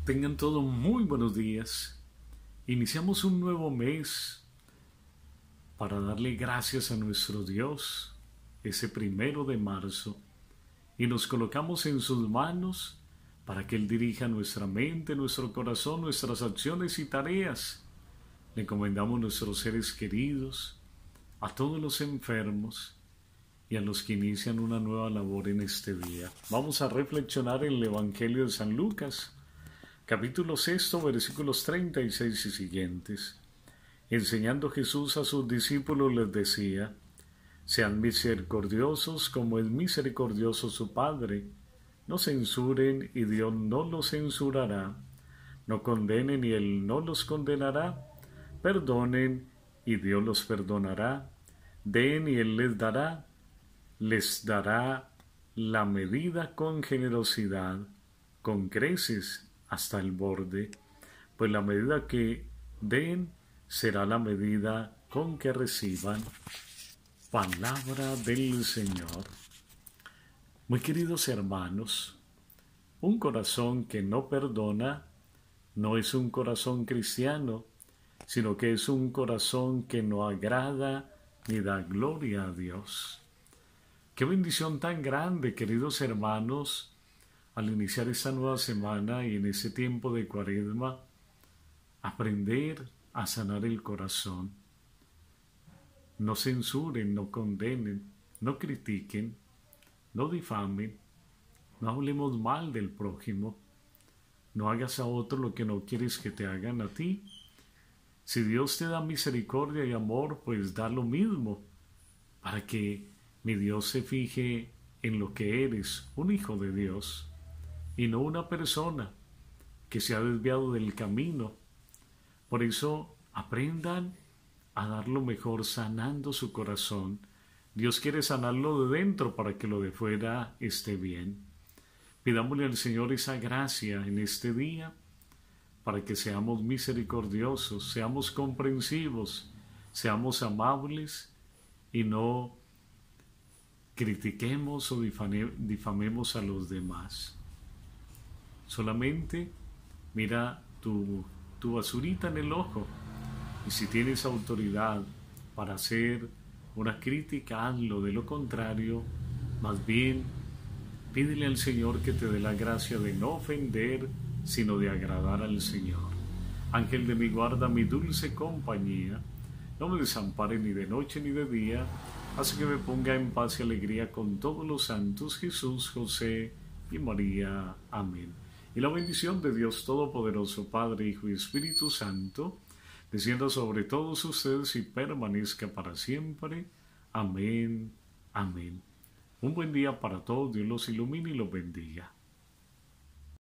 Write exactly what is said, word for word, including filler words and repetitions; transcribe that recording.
Tengan todos muy buenos días. Iniciamos un nuevo mes para darle gracias a nuestro Dios, ese primero de marzo, y nos colocamos en sus manos para que Él dirija nuestra mente, nuestro corazón, nuestras acciones y tareas. Le encomendamos a nuestros seres queridos, a todos los enfermos y a los que inician una nueva labor en este día. Vamos a reflexionar en el Evangelio de San Lucas, capítulo sexto, versículos treinta y seis y siguientes. Enseñando Jesús a sus discípulos les decía: sean misericordiosos como es misericordioso su Padre. No censuren y Dios no los censurará. No condenen y Él no los condenará. Perdonen y Dios los perdonará. Den y Él les dará. Les dará la medida con generosidad, con creces hasta el borde, pues la medida que den será la medida con que reciban. Palabra del Señor. Muy queridos hermanos, un corazón que no perdona no es un corazón cristiano, sino que es un corazón que no agrada ni da gloria a Dios. Qué bendición tan grande, queridos hermanos, al iniciar esta nueva semana y en ese tiempo de Cuaresma, aprender a sanar el corazón. No censuren, no condenen, no critiquen, no difamen, no hablemos mal del prójimo, no hagas a otro lo que no quieres que te hagan a ti. Si Dios te da misericordia y amor, pues da lo mismo, para que mi Dios se fije en lo que eres, un hijo de Dios, y no una persona que se ha desviado del camino. Por eso aprendan a dar lo mejor sanando su corazón. Dios quiere sanarlo de dentro para que lo de fuera esté bien. Pidámosle al Señor esa gracia en este día para que seamos misericordiosos, seamos comprensivos, seamos amables y no critiquemos o difame, difamemos a los demás. Solamente mira tu, tu basurita en el ojo, y si tienes autoridad para hacer una crítica, hazlo. De lo contrario, más bien, pídele al Señor que te dé la gracia de no ofender, sino de agradar al Señor. Ángel de mi guarda, mi dulce compañía, no me desampare ni de noche ni de día, haz que me ponga en paz y alegría con todos los santos, Jesús, José y María. Amén. Y la bendición de Dios Todopoderoso, Padre, Hijo y Espíritu Santo, descienda sobre todos ustedes y permanezca para siempre. Amén. Amén. Un buen día para todos. Dios los ilumine y los bendiga.